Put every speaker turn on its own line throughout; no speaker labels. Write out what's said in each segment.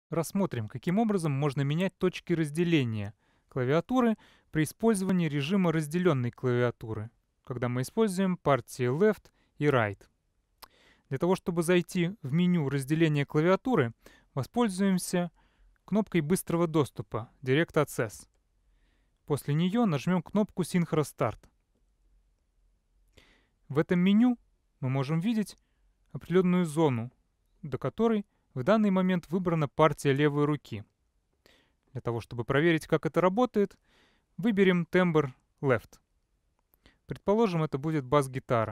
Рассмотрим, каким образом можно менять точки разделения клавиатуры при использовании режима разделенной клавиатуры, когда мы используем партии Left и Right. Для того, чтобы зайти в меню разделения клавиатуры, воспользуемся кнопкой быстрого доступа Direct Access. После нее нажмем кнопку Synchro Start. В этом меню мы можем видеть определенную зону, до которой в данный момент выбрана партия левой руки. Для того, чтобы проверить, как это работает, выберем тембр Left. Предположим, это будет бас-гитара.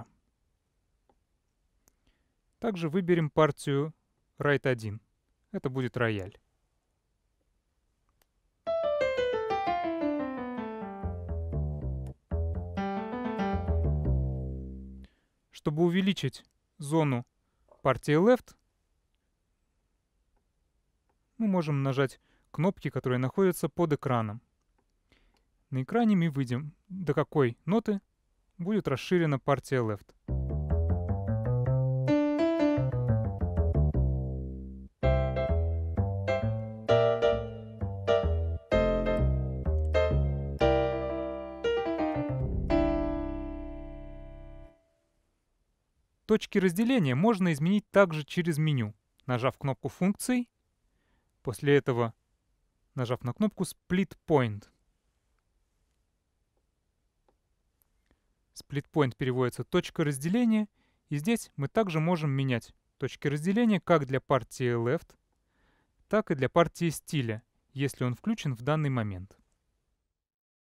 Также выберем партию Right 1. Это будет рояль. Чтобы увеличить зону партии Left, мы можем нажать кнопки, которые находятся под экраном. На экране мы видим, до какой ноты будет расширена партия Left. Точки разделения можно изменить также через меню, нажав кнопку функций, после этого нажав на кнопку Split Point. Split Point переводится «точка разделения», и здесь мы также можем менять точки разделения как для партии Left, так и для партии стиля, если он включен в данный момент.